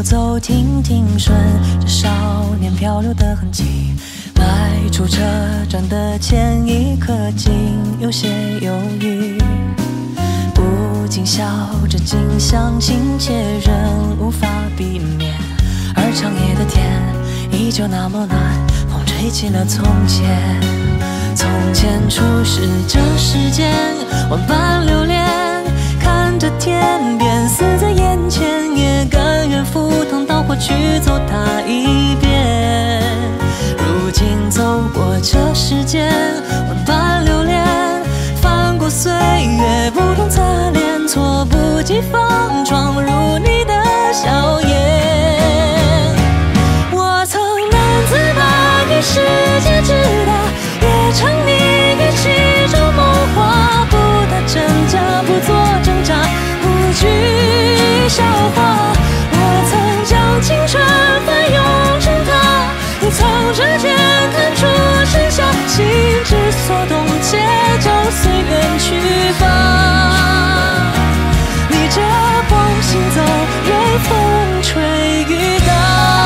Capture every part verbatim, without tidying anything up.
走停停顺着少年漂流的痕迹，迈出车站的前一刻，竟有些犹豫。不禁笑着，竟相信且仍无法避免。而长夜的天依旧那么暖，风吹起了从前。从前初识这世间，万般留恋，看着天边死在眼前，也甘愿赴汤蹈火去走它一遍。如今走过这世间，万般留恋，翻过岁月不同擦脸，措不及防闯入你的笑颜。我曾难自拔于世界之大，也沉溺于其中梦话，不打真假，不做挣扎，不惧笑话。我曾将青春翻涌成她，你从指尖弹出盛夏，心之所动，且就随缘去吧。逆着风行走，任风吹雨打。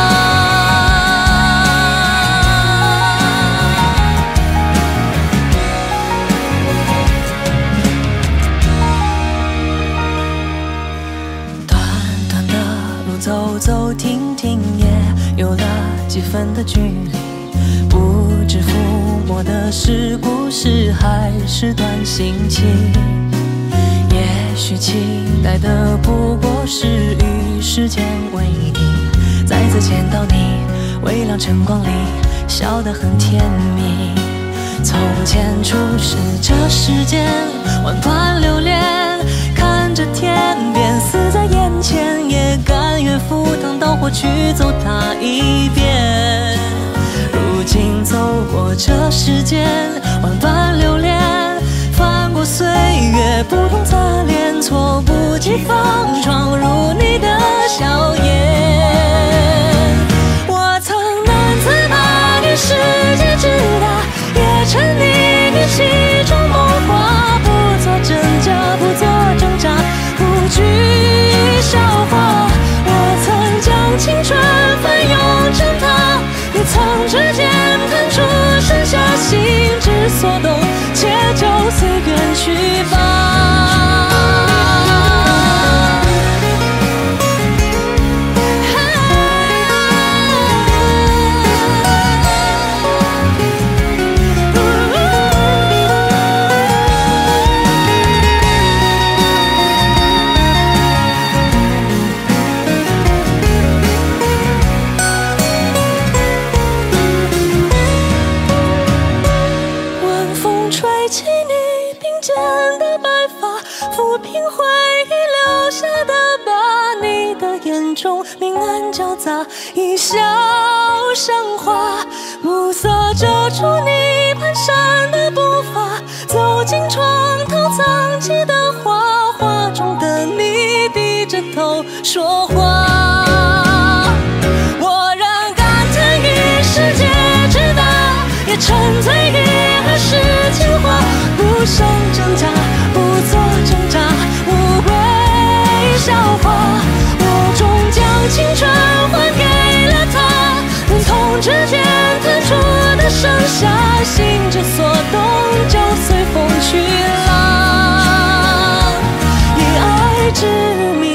短短的路走走停停，也有了几分的距离。不知抚摸的是故事，还是段心情？也许期待的不过是与时间为敌，再次见到你，微亮晨光里笑得很甜蜜。从前初识这世间，万般留恋，看着天边死在眼前，也甘愿赴汤蹈火去走它一遍。如今走过这世间，万般留恋，翻过岁月不同擦脸，措不及防闯入你的笑颜。我曾难自拔于世界之大，也沉溺于其中梦话，不做真假，不做挣扎，不惧笑话。我曾将青春翻涌成她，你从指尖弹出盛夏，心之所动，且就随缘去吧。明暗交杂，一笑生花，暮色遮住你蹒跚的步伐，走进床头藏起的画，画中的你低着头说话。我仍感叹于世界之大，也沉醉于儿时情话，不想挣扎，不做挣扎，无谓笑话。我终将青春还给了他，从指尖弹出的盛夏，心之所动，就随风去浪，以爱之名